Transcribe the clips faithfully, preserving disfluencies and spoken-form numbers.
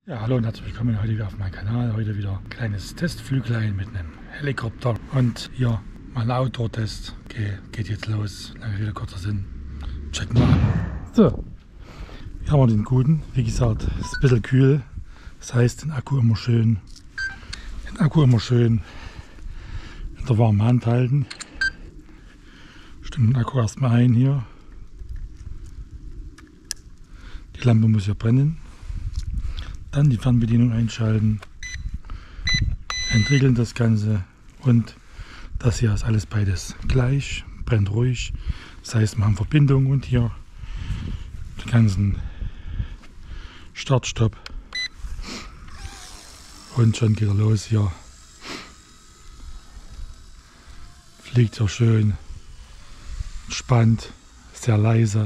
Ja, hallo und herzlich willkommen heute wieder auf meinem Kanal. Heute wieder ein kleines Testflüglein mit einem Helikopter. Und hier mal ein Outdoor-Test. Okay, geht jetzt los. Lange Rede, kurzer Sinn. Checken wir an. So, hier haben wir den guten. Wie gesagt, es ist ein bisschen kühl. Das heißt, den Akku immer schön, den Akku immer schön in der warmen Hand halten. Stimmt den Akku erstmal ein hier. Die Lampe muss ja brennen. Dann die Fernbedienung einschalten, entriegeln das Ganze und das hier ist alles beides gleich, brennt ruhig. Das heißt, wir haben Verbindung und hier den ganzen Start-Stopp und schon geht er los hier. Fliegt ja schön, entspannt, sehr leise.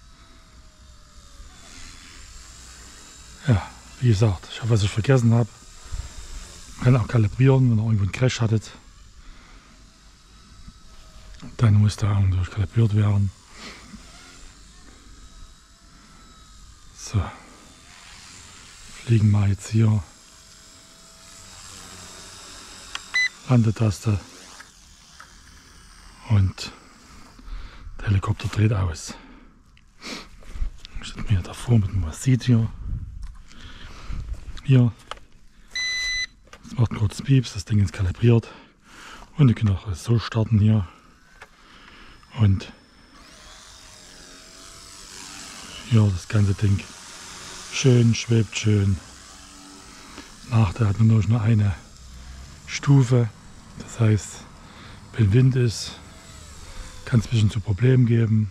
Ja. Wie gesagt, ich hoffe, was ich vergessen habe. Man kann auch kalibrieren, wenn ihr irgendwo einen Crash hattet. Dann muss der irgendwo kalibriert werden. So. Fliegen wir jetzt hier. Landetaste. Und der Helikopter dreht aus. Ich stelle mir davor, damit man was sieht hier. Hier, es macht kurz Pieps, das Ding ist kalibriert und ihr könnt auch so starten hier und hier das ganze Ding schön, schwebt schön. Nachteil hat nur noch eine Stufe, das heißt, wenn Wind ist, kann es ein bisschen zu Problemen geben.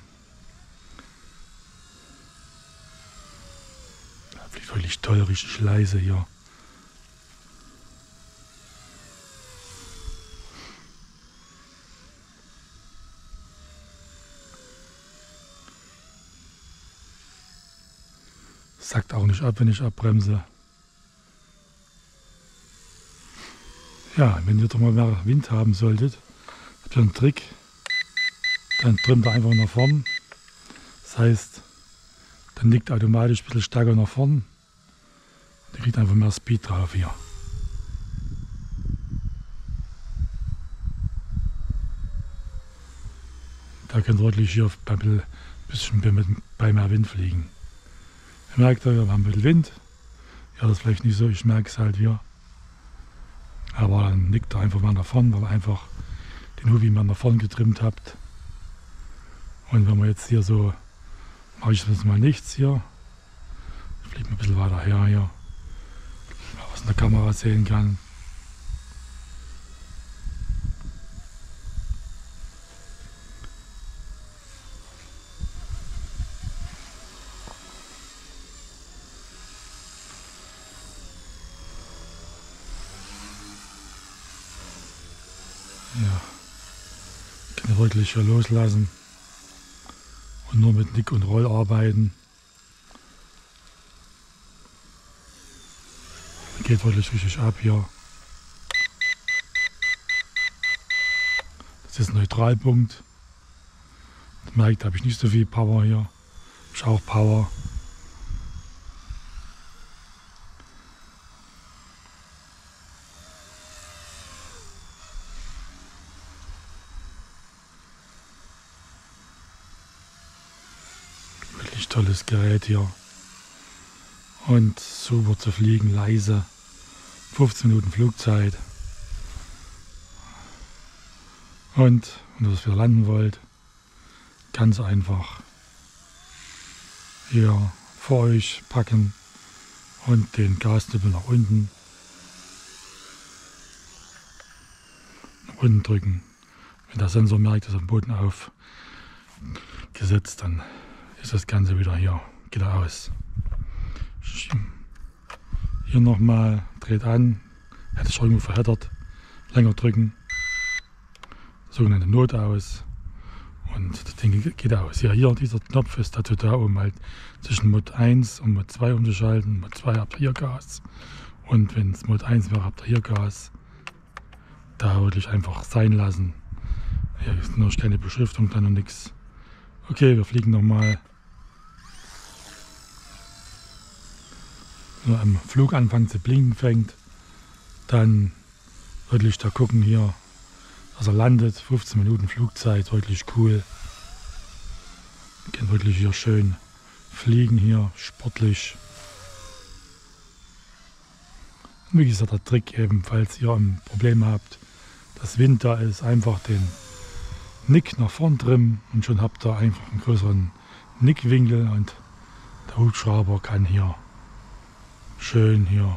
Wirklich toll, richtig leise hier. Sackt auch nicht ab, wenn ich abbremse. Ja, wenn ihr doch mal mehr Wind haben solltet, habt ihr einen Trick. Dann trimmt er einfach nach vorn. Das heißt, dann liegt automatisch ein bisschen stärker nach vorn. Der kriegt einfach mehr Speed drauf hier. Da könnt ihr wirklich hier ein bisschen bei mehr Wind fliegen. Ihr merkt, wir haben ein bisschen Wind. Ja, das ist vielleicht nicht so, ich merke es halt hier. Aber dann nickt er einfach mal nach vorn, weil ihr einfach den Hubi mal nach vorn getrimmt habt. Und wenn wir jetzt hier so, mache ich jetzt mal nichts hier. Ich fliege mal ein bisschen weiter her hier. Was in der Kamera sehen kann. Ja, kann ich wirklich hier loslassen und nur mit Nick und Roll arbeiten. Geht wirklich richtig ab hier. Das ist ein Neutralpunkt. Man merkt, da habe ich nicht so viel Power hier. Ich habe auch Power. Wirklich tolles Gerät hier. Und super zu fliegen, leise. fünfzehn Minuten Flugzeit. Und wenn ihr das wieder landen wollt, ganz einfach hier vor euch packen und den Gasnippel nach unten. Nach unten drücken. Wenn der Sensor merkt, dass er am Boden aufgesetzt, dann ist das Ganze wieder hier, geht er aus. Hier nochmal, dreht an, hätte ich irgendwo verheddert, länger drücken, sogenannte Notaus und das Ding geht aus. Ja, hier dieser Knopf ist dazu da, um halt zwischen Mod eins und Mod zwei umzuschalten. Mod zwei habt ihr hier Gas und wenn es Mod eins wäre, habt ihr hier Gas. Da würde ich einfach sein lassen. Hier ist noch keine Beschriftung, dann noch nichts. Okay, wir fliegen nochmal. Wenn er am Flug anfängt zu blinken fängt, dann wirklich da gucken hier, dass er landet. fünfzehn Minuten Flugzeit, wirklich cool. Wir können wirklich hier schön fliegen hier, sportlich. Und wie gesagt, der Trick eben, falls ihr ein Problem habt, dass Wind da ist, einfach den Nick nach vorn trimmen und schon habt ihr einfach einen größeren Nickwinkel und der Hubschrauber kann hier schön hier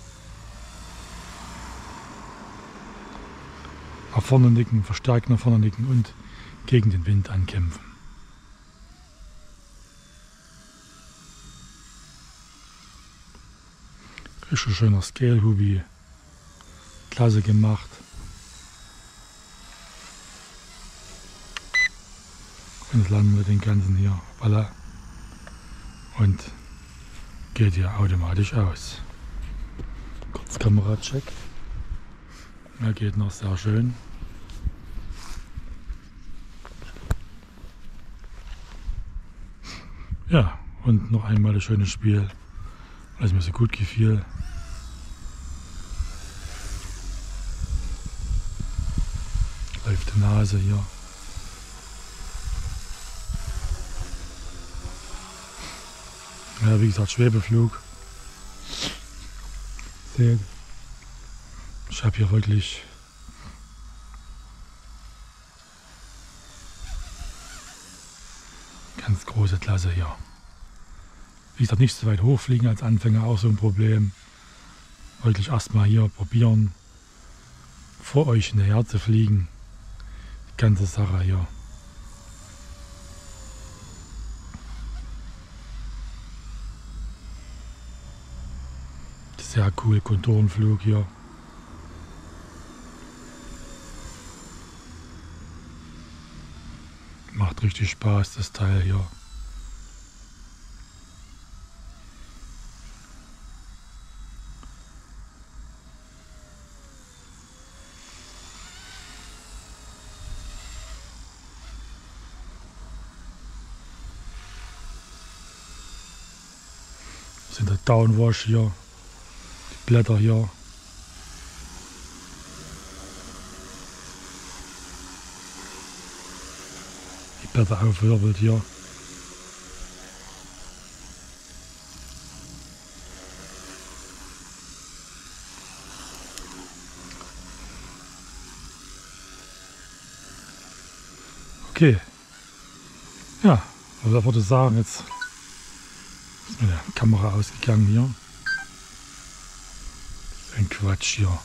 nach vorne nicken, verstärkt nach vorne nicken und gegen den Wind ankämpfen. Richtig schöner Scale-Hubi, klasse gemacht. Und jetzt landen wir den ganzen hier, voilà. Und geht hier automatisch aus. Kurz Kameracheck. Er geht noch sehr schön. Ja, und noch einmal ein schönes Spiel, weil es mir so gut gefiel. Läuft die Nase hier. Ja, wie gesagt, Schwebeflug. Seht, ich habe hier wirklich ganz große Klasse hier. Wie gesagt, nicht so weit hochfliegen als Anfänger, auch so ein Problem. Wirklich erstmal hier probieren, vor euch hinterher zu fliegen. Die ganze Sache hier. Sehr cool, Konturenflug hier. Macht richtig Spaß, das Teil hier. Das sind der Downwash hier, die Blätter hier. Die Blätter aufwirbelt hier. Okay. Ja, also ich würde sagen, jetzt ist mir die Kamera ausgegangen hier. Ein Quatsch hier.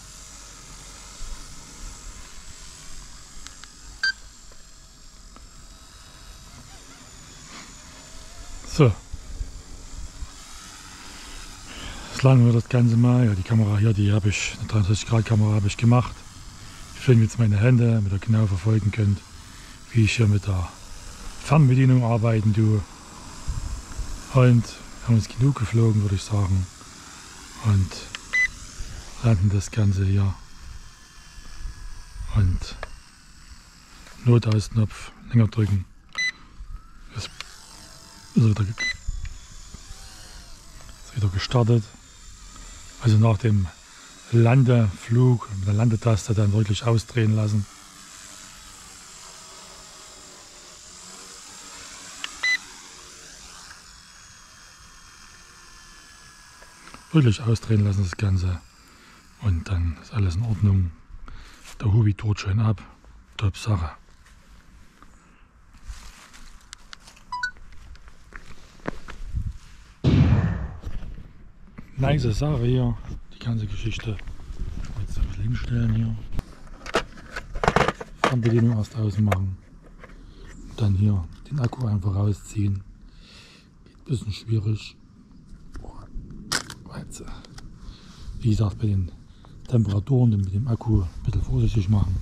So. Jetzt laden wir das Ganze mal. Ja, die Kamera hier, die habe ich, eine dreihundertsechzig Grad Kamera habe ich gemacht. Ich filme jetzt meine Hände, damit ihr genau verfolgen könnt, wie ich hier mit der Fernbedienung arbeiten tue. Und wir haben uns genug geflogen, würde ich sagen. Und landen das Ganze hier. Und Notausknopf länger drücken. Das ist wieder, ist wieder gestartet. Also nach dem Landeflug mit der Landetaste dann wirklich ausdrehen lassen. Wirklich ausdrehen lassen das Ganze und dann ist alles in Ordnung. Der Hubi tut schön ab. Top Sache. Nice Sache hier, die ganze Geschichte. Jetzt ein bisschen hinstellen hier. Fernbedienung erst ausmachen. Und dann hier den Akku einfach rausziehen. Geht ein bisschen schwierig. Wie gesagt, bei den Temperaturen mit dem Akku ein bisschen vorsichtig machen.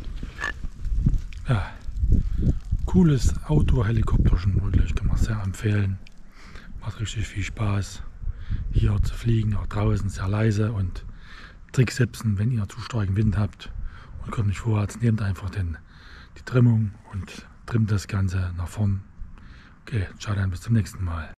Ja, cooles Outdoor-Helikopterchen, wirklich, kann man sehr empfehlen. Macht richtig viel Spaß, hier zu fliegen, auch draußen sehr leise und Tricksipsen, wenn ihr zu starken Wind habt und kommt nicht vorwärts, nehmt einfach den, die Trimmung und trimmt das Ganze nach vorn. Okay, ciao dann, bis zum nächsten Mal.